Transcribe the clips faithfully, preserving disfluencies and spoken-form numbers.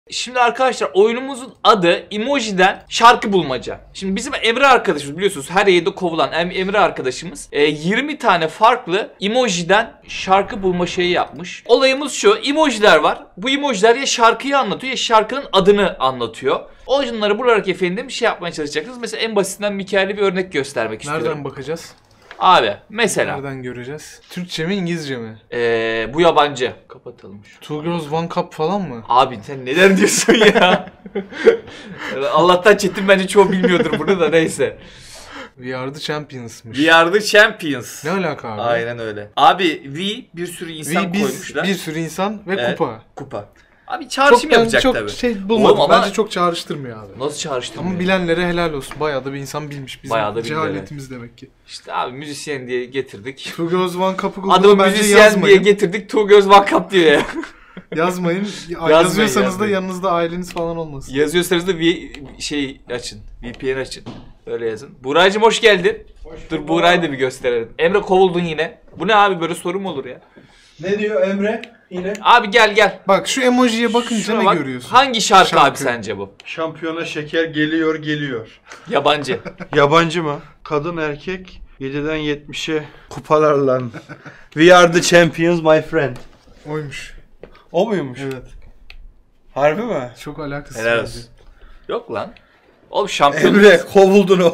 Şimdi arkadaşlar oyunumuzun adı emojiden şarkı bulmaca. Şimdi bizim Emre arkadaşımız biliyorsunuz her yerde kovulan Emre arkadaşımız yirmi tane farklı emojiden şarkı bulma şeyi yapmış. Olayımız şu: emojiler var. Bu emojiler ya şarkıyı anlatıyor ya şarkının adını anlatıyor. Oyunları bularak efendim bir şey yapmaya çalışacaksınız. Mesela en basitinden Mikael'e bir örnek göstermek istiyorum. Nereden bakacağız? Abi mesela. Nereden göreceğiz? Türkçe mi İngilizce mi? Ee, bu yabancı. Kapatalım şu. Two Girls One Cup falan mı? Abi sen neler diyorsun ya? Allah'tan Çetin bence çoğu bilmiyordur bunu da neyse. We are the champions'mış. We are the champions. Ne alaka abi? Aynen öyle. Abi we bir sürü insan we, biz, koymuşlar. Bir sürü insan ve evet, kupa. Kupa. Abi çağrışım çok, yapacak çok tabii. Şey bulmadım. Oğlum ama... Bence çok çağrıştırmıyor abi. Nasıl çağrıştırmıyor? Ama bilenlere helal olsun. Bayağı da bir insan bilmiş. Bizim Bayağı da cehaletimiz demek ki. İşte abi müzisyen diye getirdik. Two Girls One Cup'ı Adamı müzisyen diye getirdik. Two Girls One Cup diyor ya. Yazmayın. Yazıyorsanız yazmayın. Da yanınızda aileniz falan olmasın. Yazıyorsanız da bir şey açın. V P N açın. Öyle yazın. Buğra'cığım hoş geldin. Hoş Dur Buğra'yı da bir gösterelim. Emre kovuldun yine. Bu ne abi, böyle soru mu olur ya? Ne diyor Emre yine? Abi gel gel. Bak şu emojiye bakınca Şuna ne bak. görüyorsun? Hangi şarkı, şarkı abi sence bu? Şampiyona şeker geliyor geliyor. Yabancı. Yabancı mı? Kadın erkek yediden yetmişe kupalarla. We are the champions my friend. Oymuş. O muymuş? Evet. Harbi mi? Çok alakasız. Helal olsun. Yok lan. Oğlum şampiyon. Emre kovuldun o.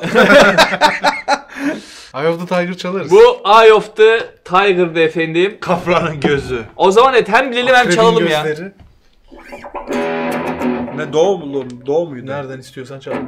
Eye of the Tiger çalarız. Bu Eye of the Tiger'dı efendim. Kaplanın gözü. O zaman evet, hem bilelim hem çalalım gözleri. Ya. Ne doğu mu? Doğu muydu? Nereden istiyorsan çal.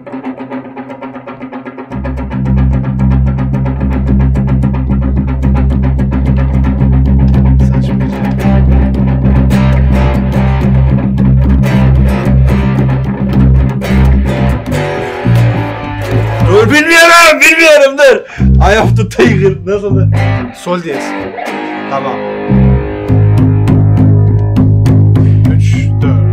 Dur bilmiyorum, bilmiyorum dur. Eye of the Tiger nasıl da? Sol diyez. Tamam. üç, dört.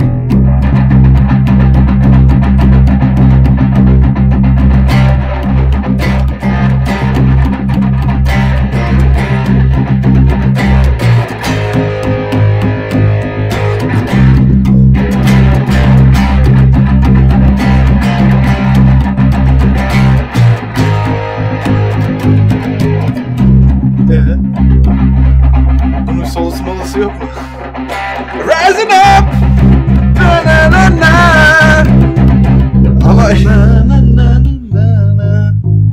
Bunun solusu molası yok mu? Rising up! Na na na na! Ama... Na na na na na.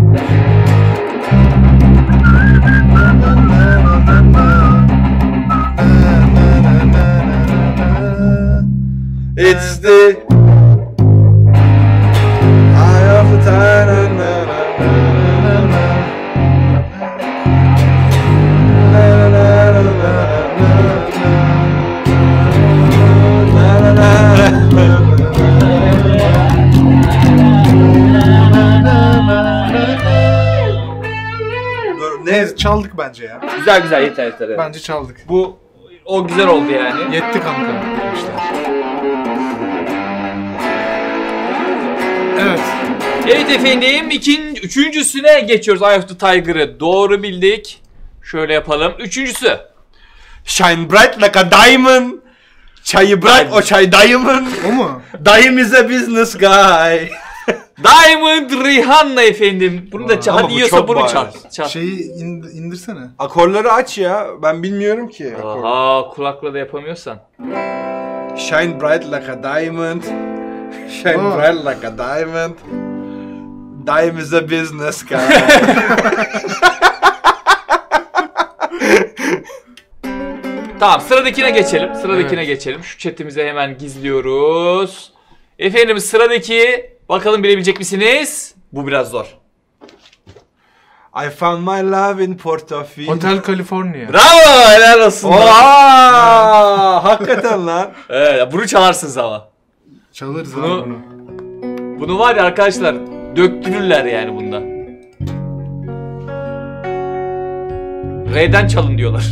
It's the eye of the tiger. Na na na na. Ne çaldık bence ya. Güzel güzel, yeter yeter. Evet. Bence çaldık. Bu o güzel oldu yani. Yetti kanka demişler. Evet. Evet efendim, ikinci, üçüncüsüne geçiyoruz. Eye of the Tiger'ı doğru bildik. Şöyle yapalım. Üçüncüsü. Shine bright like a diamond. Çayı bırak, o çay diamond. O mu? Dayım is a business guy. Diamond Rihanna efendim. Bunu da çal. Ama Hadi bu yiyorsa çok bunu bariz. çal. çal. Şeyi ind- indirsene. Akorları aç ya. Ben bilmiyorum ki. akor. Aha, kulakla da yapamıyorsan. Shine bright like a diamond. Shine Oh. bright like a diamond. Dime is a business guy. Tamam, sıradakine geçelim. Sıradakine Evet. geçelim. Şu chatimize hemen gizliyoruz. Efendim sıradaki, bakalım bilebilecek misiniz? Bu biraz zor. I found my love in Portofino. Hotel California. Bravo, helal olsun. Oha! Hakikaten lan. Evet, bunu çalarsınız ama. Çalarız Bunu- abi bunu. Bunu var ya arkadaşlar, döktürürler yani bunda. R'den çalın diyorlar.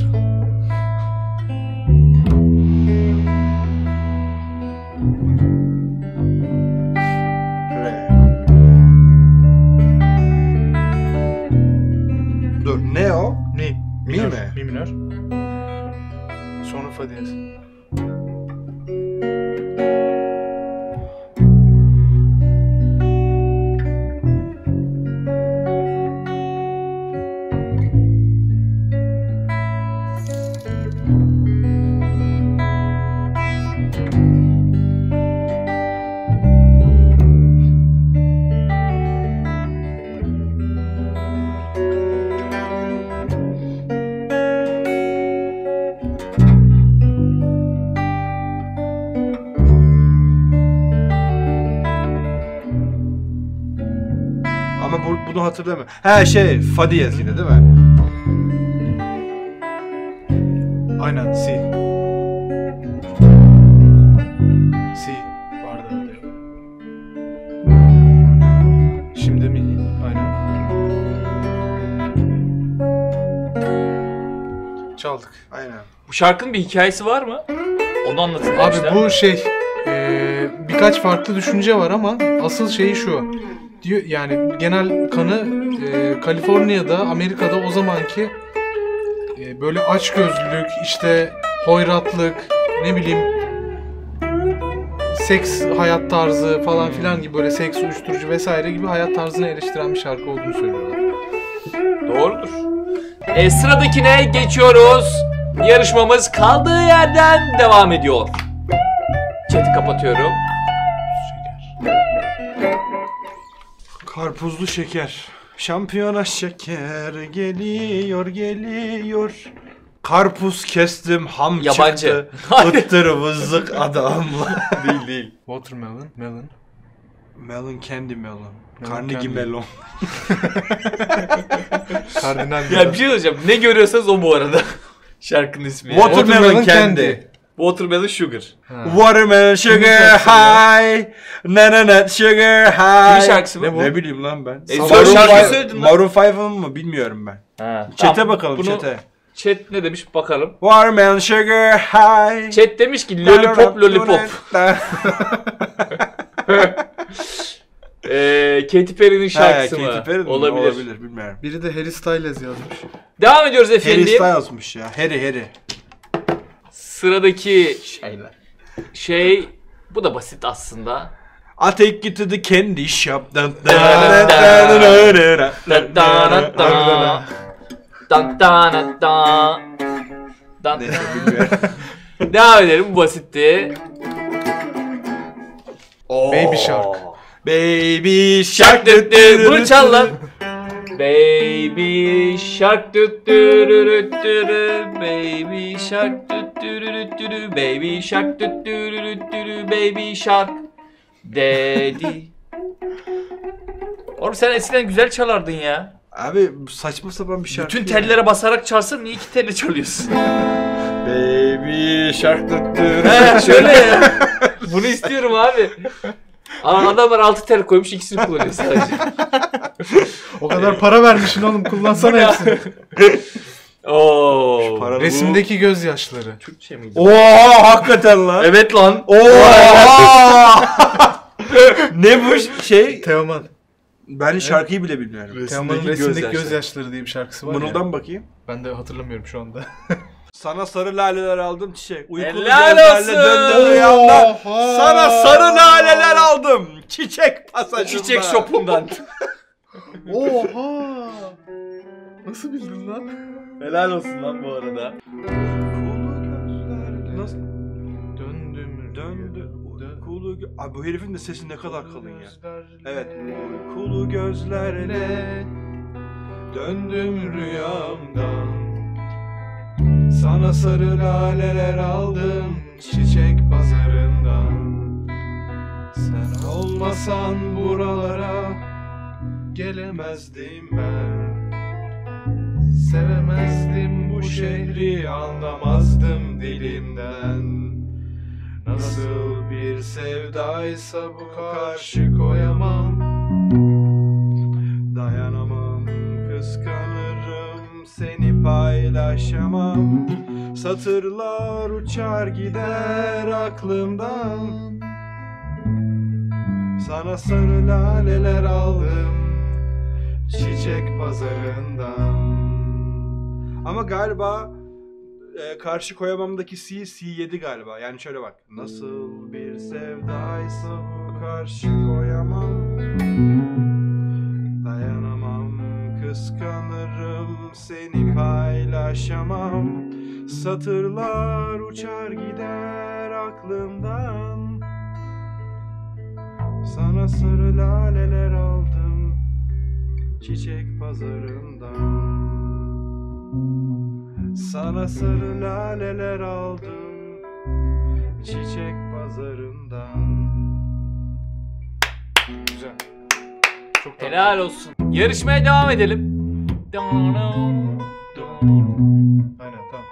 Dur ne o? Mi. Mi Minör. mi? Mi minör. Sonra fa diyez. Ama bu, bunu hatırlamıyorum. He şey, fa diyez yine değil mi? Aynen C. C vardı orada. Şimdi mi? Aynen. Çaldık. Aynen. Bu şarkının bir hikayesi var mı? Onu anlatın. Abi demişler. bu şey e, birkaç farklı düşünce var ama asıl şeyi şu. Diyor yani genel kanı e, Kaliforniya'da, Amerika'da o zamanki e, böyle açgözlülük, işte hoyratlık, ne bileyim seks hayat tarzı falan filan gibi, böyle seks, uyuşturucu vesaire gibi hayat tarzını eleştiren bir şarkı olduğunu söylüyorlar. Doğrudur. E, sıradakine geçiyoruz. Yarışmamız kaldığı yerden devam ediyor. Chat'i kapatıyorum. Karpuzlu şeker. Şampiyona şeker geliyor geliyor. Karpuz kestim ham Yabancı. çıktı. Ittır vızlık adamla. Değil değil. Watermelon, melon. Melon candy melon. Melon Carnegie candy. melon. Kardinal. Ya bir şey söyleyeceğim. Ne görüyorsanız o bu arada. Şarkının ismi. Water- yani. Watermelon candy. Watermelon Sugar. Ha. Watermelon sugar high. Nananat sugar high. Kimin şarkısı bu? Ne, ne bileyim lan ben. E, Maroon söyle şarkıyı five- söyledin lan. Maroon five'ın mı bilmiyorum ben. Ha. Chat'e Tamam, bakalım bunu chat'e. Chat ne demiş bakalım. Watermelon sugar high. Chat demiş ki lollipop lollipop. Eee Katy Perry'nin şarkısı mı? Katy Perry mi? Olabilir. Olabilir bilmiyorum. Biri de Harry Styles yazmış. Devam ediyoruz Harry efendim. Styles'mış ya. Harry Harry. Sıradaki şey bu da basit aslında. I take you to the candy shop. Dun, dun, Da, da, dun, dun, dun, dun, Da da da da. Dan da da da. Dan. Neyse bilmiyorum. Devam edelim, bu basitti. Baby Shark. Baby Şark shark. düt düt. Bunu çal lan. Baby shark düt düt düt. Baby shark düt düt düt. Baby shark düt düt düt. Baby shark. Daddy. Oğlum sen eskiden güzel çalardın ya. Abi saçma sapan bir şarkı. Bütün ya. tellere basarak çalsın, niye iki telle çalıyorsun? Baby shark. Dut, dut. He şöyle ya. Bunu istiyorum abi. Aa, adamlar altı tel koymuş, ikisini kullanıyor sadece. O kadar para vermişsin oğlum, kullansana hepsini. Oo. Para- Resimdeki gözyaşları. Türkçe miydi? Oha hakikaten lan. Evet lan. Oha. Ne bu şey? Teoman. Ben şarkıyı bile bilmiyorum. Teoman'ın resimdeki gözyaşları diye bir şarkısı var ya. Mırıldan bakayım. Ben de hatırlamıyorum şu anda. Sana sarı laleler aldım çiçek. Uykulu Helal gözlerle olsun. döndüm rüyamda. Oha. Sana sarı laleler aldım. Çiçek pasajında. Çiçek şopundan. Oha! Nasıl bildin lan? Helal olsun lan bu arada. Uykulu gözlerle. Nasıl? Döndüm Döndü. Uykulu gö- Abi bu herifin de sesi ne kadar kalın ya. Evet. Uykulu gözlerle döndüm rüyamdan. Sana sarı laleler aldım çiçek pazarından. Sen olmasan buralara gelemezdim ben. Sevemezdim bu şehri, anlamazdım dilinden. Nasıl bir sevdaysa bu, karşı koyamam. Dayanamam, kıskanırım, seni paylaşamam. Satırlar uçar gider aklımdan. Sana sarı laleler aldım çiçek pazarından. Ama galiba e, karşı koyamamdaki C, C yedi galiba. Yani şöyle bak. Nasıl bir sevdaysa bu, karşı koyamam. Dayanamam, kıskanırım, seni paylaşamam. Satırlar uçar gider aklımdan. Sana sarı laleler aldım çiçek pazarından. Sana sarı laleler aldım çiçek pazarından. Güzel. Çok tatlı. Helal olsun. Yarışmaya devam edelim. Aynen tamam.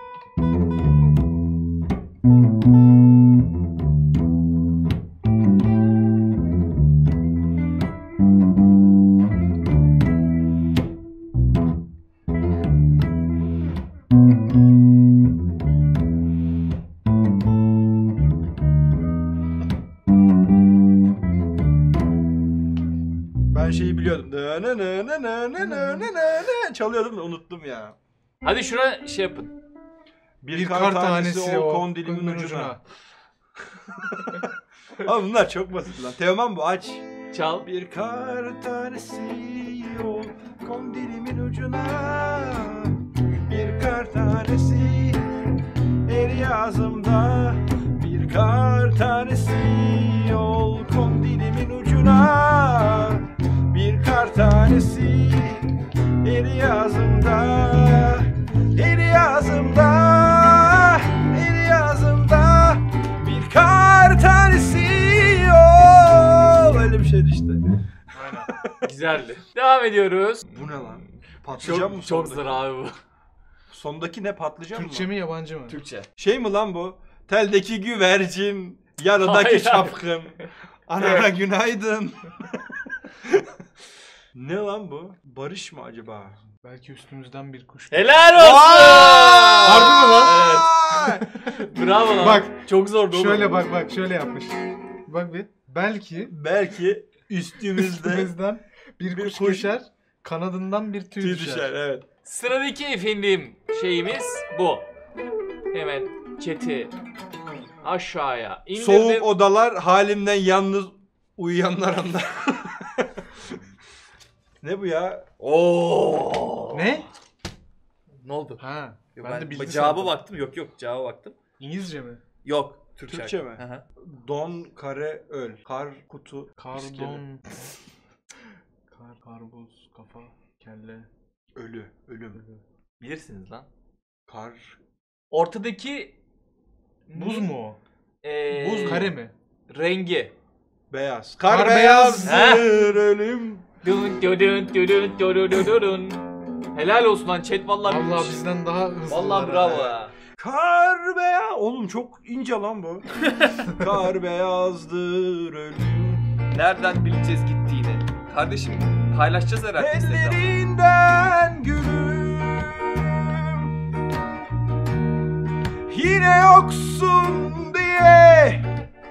Ben şeyi biliyordum. Nı nı nı nı nı nı nı nı nı. Çalıyordum da unuttum ya. Hadi şuna şey yapın. Bir, Bir kar, kar tanesi, tanesi o o kondilimin kondilimin ucuna. ucuna. Abi bunlar çok basit lan. Teoman bu, aç. Çal. Bir kar tanesi o kondilimin ucuna. Bir kar tanesi el ağzımda. Bir kar tanesi ol kondilimin ucuna. Bir kar tanesi el ağzımda. El ağzımda. El ağzımda. Bir kar tanesi ol. Öyle bir şeydi işte. Aynen. Güzeldi. Devam ediyoruz. Bu ne lan? Patlıcan mı Çok, çok sondaki? zor abi bu. Sondaki ne, patlıcan Türkçe mı? mi yabancı mı? Türkçe. Şey mi lan bu? Teldeki güvercin, yarıdaki Hayır. çapkın. Anana günaydın. Ne lan bu? Barış mı acaba? Belki üstümüzden bir kuş. Helal olsun. Harbi mi lan? Evet. Bravo lan. Bak, çok zordu oğlum. Şöyle bak bak şöyle yapmış. Bak bir. Belki Belki üstümüzde üstümüzden bir, bir kuş, kuş- geçer, kanadından bir tüy, tüy düşer. düşer. Evet. Sıradaki efendim şeyimiz bu. Hemen chat'i aşağıya indirdim. Soğuk odalar halimden yalnız uyuyanlar anlar. Ne bu ya? Oo. Ne? Ne oldu? Ha. Yok, ben, ben, de bildim cevaba sandım. baktım. Yok yok cevaba baktım. İngilizce mi? Yok. Türkçe. Türkçe mi? Hı hı. Don, kare, öl. Kar, kutu, iskele. Kardon. Kar, karbuz, kafa, kelle. Ölü, ölüm. Bilirsiniz lan. Kar, Ortadaki Buz mu o? Ee, Buz kare mi? rengi. beyaz. Kar, Kar beyazdır ölüm. Dun dun dun dun dun dun dun dun dun. Helal olsun lan chat vallahi Allah bilmiş. bizden daha hızlı. Vallahi bravo ya. Kar beyaz. Oğlum çok ince lan bu. Kar beyazdır ölüm. Nereden bileceğiz gittiğini? Kardeşim paylaşacağız herhalde Instagram'da. Ellerinden gülüm. Yine yoksun diye.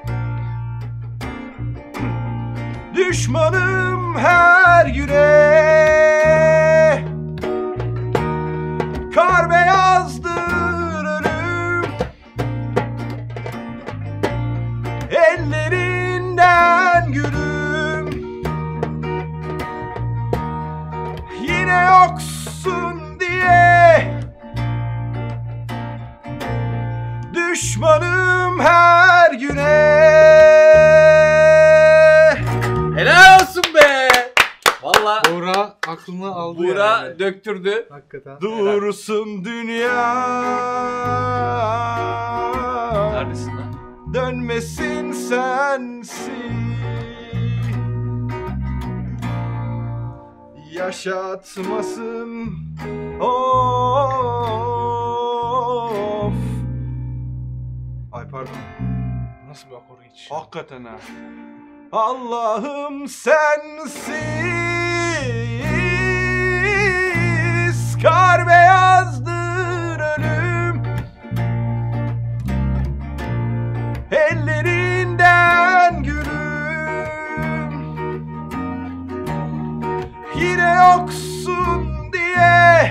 Düşmanım her güne. Kar beyazdır ölüm. Ellerinden gülüm. Yine yoksun diye. Düşmanım her güne. Helal olsun be. Vallahi Buğra aklını aldı Buğra yani. döktürdü. Hakikaten. Dursun dünya. Neredesin lan? Dönmesin sensiz. Yaşatmasın. Of. Ay pardon. Nasıl bir akor geçiş? Hakikaten ha. Allah'ım sensiz. Kar beyazdır ölüm. Ellerinden gülüm. Yine yoksun diye.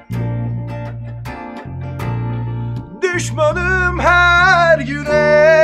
Düşmanım her güne.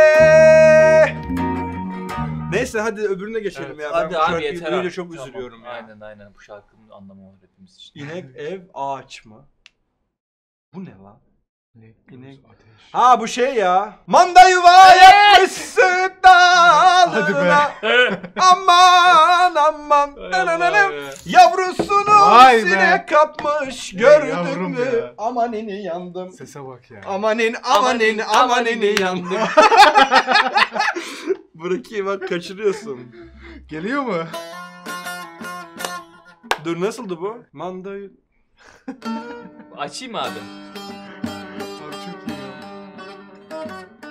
Neyse hadi öbürüne geçelim Evet, ya. hadi ben bu abi şarkıyı yeter duyunca abi. çok Tamam, üzülüyorum ya. Aynen aynen bu şarkının anlamı var hepimiz için. İnek, ev, ağaç mı? Bu ne lan? İnek, İnek. göz, ateş. Ha bu şey ya. Manda yuva yapmışsın Hadi dağlarına. be. Aman aman. Hay Nananana. Allah be. Yavrusunu Vay be. sinek kapmış. Ey Gördün yavrum mü? ya. Amanini yandım. Sese bak ya. Amanin amanin Amanin, amanini amanin yandım. Bırakayım bak kaçırıyorsun. Geliyor mu? Dur nasıldı bu? Mandayı... Açayım mı abi? Abi çok iyi ya.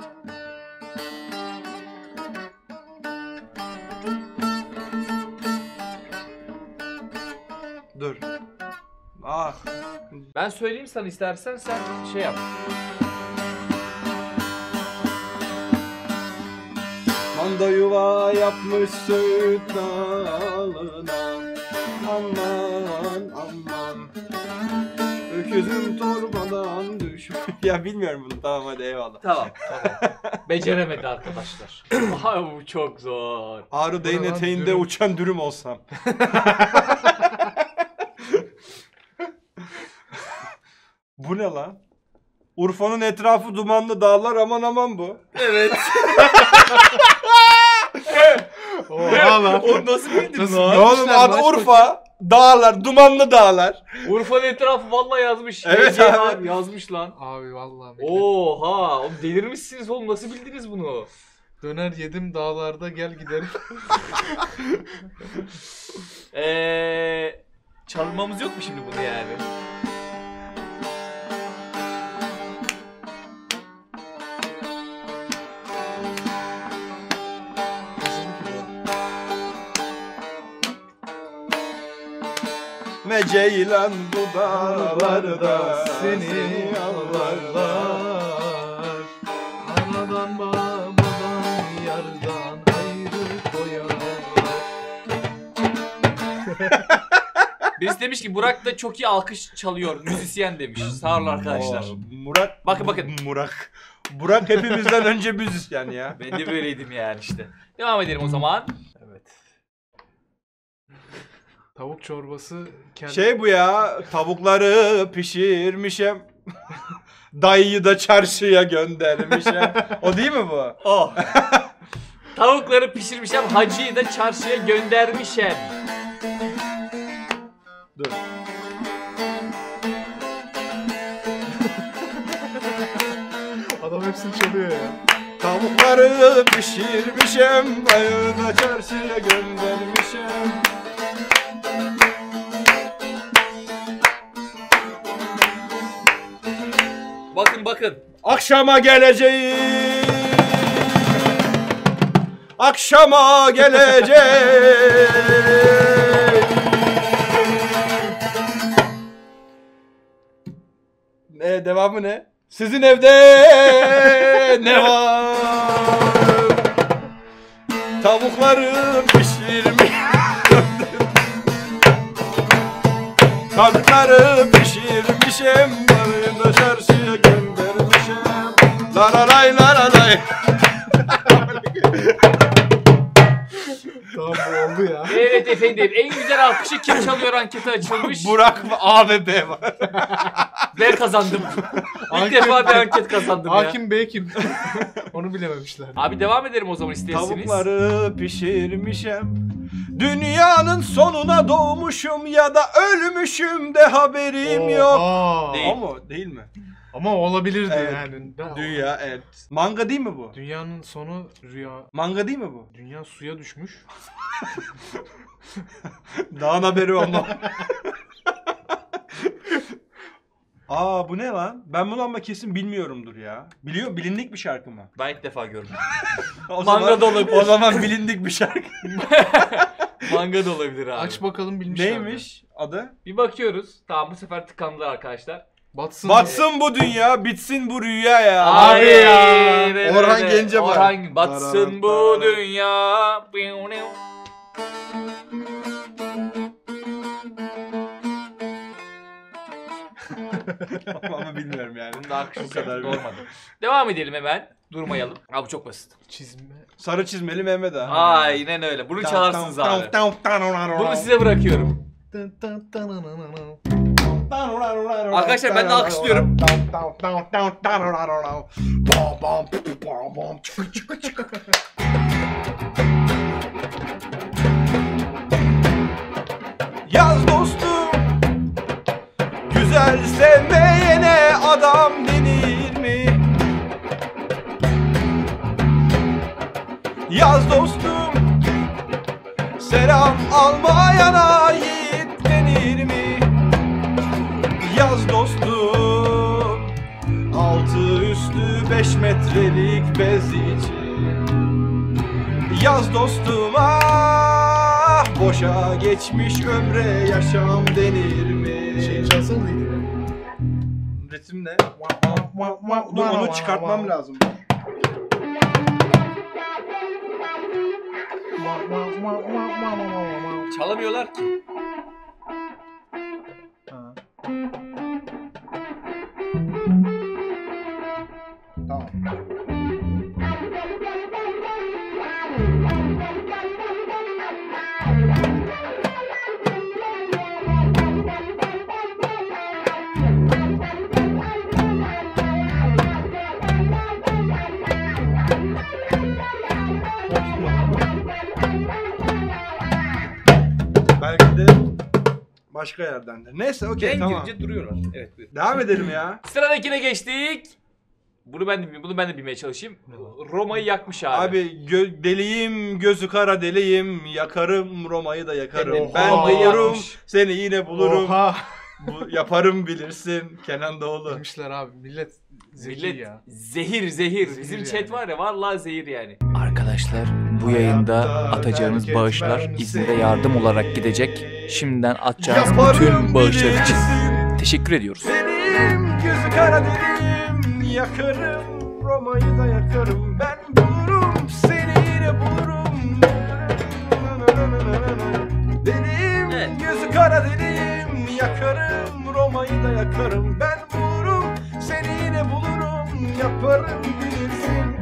Dur. Ah. Ben söyleyeyim sana, istersen sen şey yap. Manda yuva yapmış söğüt dalına. Aman aman. Öküzüm torbadan düş. Ya bilmiyorum bunu. Tamam hadi eyvallah. Tamam, tamam. Beceremedi arkadaşlar. Ay bu çok zor. Ağrı Dayın Bu ne lan? eteğinde Dürüm. uçan dürüm olsam. Bu ne lan? Urfa'nın etrafı dumanlı dağlar, aman aman bu. Evet. Oha lan. O nasıl bildin Nasıl- lan? Ne oğlum adı Aç Urfa, dağlar, dumanlı dağlar. Urfa'nın etrafı vallahi yazmış. Evet H C abi. yazmış lan. Abi vallahi. Oha, oğlum delirmişsiniz oğlum, nasıl bildiniz bunu? Döner yedim dağlarda gel gidelim. Eee çalmamız yok mu şimdi bunu yani? Meceylan bu dağlarda seni seni ağlarlar. ağlarlar. Anadan babadan yardan ayrı koyarlar. Birisi demiş ki Burak da çok iyi alkış çalıyor, müzisyen demiş. Sağ olun arkadaşlar. Oo, Murat. Bakın, bakın. Murak. Burak hepimizden önce müzisyen ya. Ben de böyleydim yani işte. Devam edelim o zaman. Evet. Tavuk çorbası kendi... Şey bu ya, tavukları pişirmişim. Dayıyı da çarşıya göndermişim. O değil mi bu? Oh. Tavukları pişirmişem, hacıyı da çarşıya göndermişem. Dur. Adam hepsini çalıyor ya. Tavukları pişirmişim, dayıyı da çarşıya göndermişim. Bakın bakın. Akşama geleceğim. Akşama geleceğim. Ne devamı ne? Sizin evde ne var? Tavukları pişirmiş. Tavukları pişirmişim, bana da çarşıya göndermişim. La la lay la la lay. Tamam bu oldu ya. Evet efendim, en güzel alkışı kim çalıyor anketi açılmış. Burak ve A ve B var. Ben kazandım. İlk Hakim- defa bir anket kazandım ya. Hakim Bey kim? Onu bilememişler. Abi devam edelim o zaman isterseniz. Tavukları pişirmişim. Dünyanın sonuna doğmuşum ya da ölmüşüm de haberim yok. Oha. Değil. O mu? Değil mi? Ama olabilirdi Evet. yani. Dünya evet. Manga değil mi bu? Dünyanın sonu rüya. Manga değil mi bu? Dünya suya düşmüş. Dağın haberi olmam. Aa bu ne lan? Ben bunu ama kesin bilmiyorumdur ya. Biliyor, bilindik bir şarkı mı? Ben ilk defa gördüm. O Manga zaman- da olabilir. O zaman bilindik bir şarkı. Manga da olabilir abi. Aç bakalım bilmişler. Neymiş adı? Bir bakıyoruz. Tamam, bu sefer tıkandılar arkadaşlar. Batsın. Batsın bu dünya, bitsin bu rüya ya. Abi ya. Orhan Gencebay. Orhan batsın bu dünya. Ama bilmiyorum yani. Bunun da akışı O kadar bile. olmadı. Devam edelim hemen. Durmayalım. Abi bu çok basit. Çizme. Sarı çizmeli Mehmet ağa. Aynen öyle. Bunu çalarsınız abi. Bunu size bırakıyorum. Arkadaşlar, ben de alkışlıyorum. Yaz dostum, güzel sevmeyene adam denir mi? Yaz dostum, selam almayana yiğit denir denir mi? Yaz dostum, altı üstü beş metrelik bez için. Yaz dostum, ah boşa geçmiş ömre yaşam denir mi? Şey çalsana mıydı? Ritim ne? Dur, onu çıkartmam lazım. Çalamıyorlar ki. Ha. Tamam. Belki de başka yerdendir. Neyse, okey, Ben tamam. girince duruyorlar. Evet buyur. Devam edelim ya. Sıradakine geçtik. Bunu ben de bunu ben de bilmeye çalışayım. Roma'yı yakmış abi. Abi gö- deliyim, gözü kara deliyim, yakarım Roma'yı da yakarım. Evet, ben Roma'yı bulurum, yakmış. seni yine bulurum. Oha. Bu, yaparım bilirsin Kenan Doğulu. Demişler abi, millet zeki Millet ya. zehir zehir. Zehir Bizim yani. chat var ya, vallahi zehir yani. Arkadaşlar, bu yayında atacağınız terk bağışlar etmem İzmir'e seni. yardım olarak gidecek. Şimdiden atacağınız Yaparım bütün bağışlar için bilirsin. teşekkür ediyoruz. Benim gözü kara delim, yakarım Roma'yı da yakarım. Ben bulurum, seni yine bulurum. Benim Evet. gözü kara delim, yakarım Roma'yı da yakarım. Ben bulurum, seni yine bulurum. Yaparım bilirsin.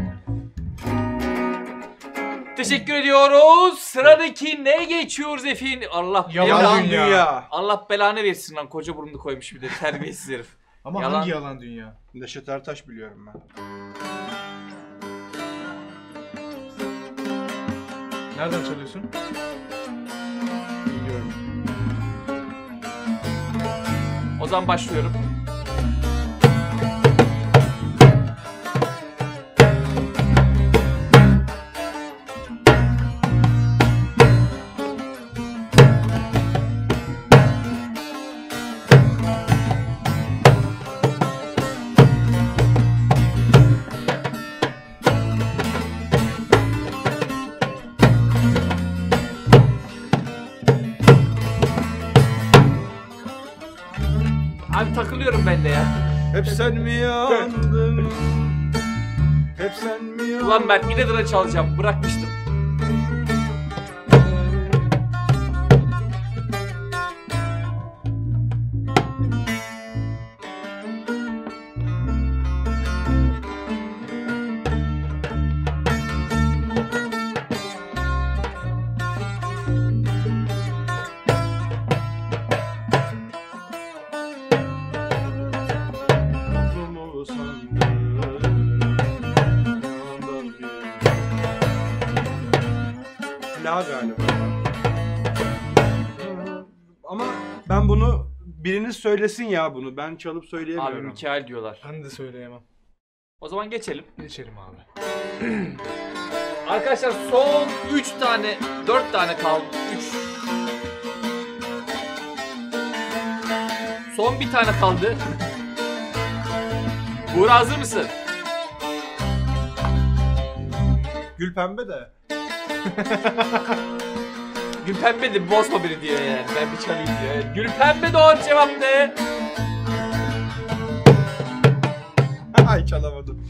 Teşekkür ediyoruz. Sıradaki ne geçiyoruz efendim? Allah Yalan Yalan dünya. dünya. Allah belanı versin lan, koca burunlu koymuş bir de terbiyesiz herif. Ama Yalan. hangi yalan dünya? Neşet Ertaş biliyorum ben. Nereden çalıyorsun? Bilmiyorum. O zaman başlıyorum. Abi takılıyorum ben de ya. Hep sen mi yandın? Hep sen mi yandın? Ulan Mert, yine dıra çalacağım. Bırakmıştım. Mutlu sandın? Yandan bir- La galiba. Ama ben bunu, biriniz söylesin ya bunu. Ben çalıp Abi söyleyemiyorum. Mikael diyorlar. Ben de söyleyemem. O zaman geçelim. Geçelim abi. Arkadaşlar son üç tane, dört tane kaldı. üç. Son bir tane kaldı. Buğra, hazır mısın? Gül pembe de. Gülpembe de bozma beni diyor yani. Ben bir çalayım diyor. Evet. Gülpembe doğru cevap ne? Ay, çalamadım.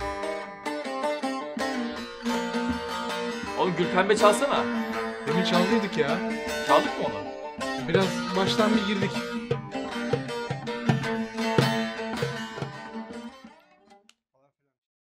Oğlum Gülpembe çalsana. Demin çaldıydık ya. Çaldık mı onu? Biraz baştan bir girdik.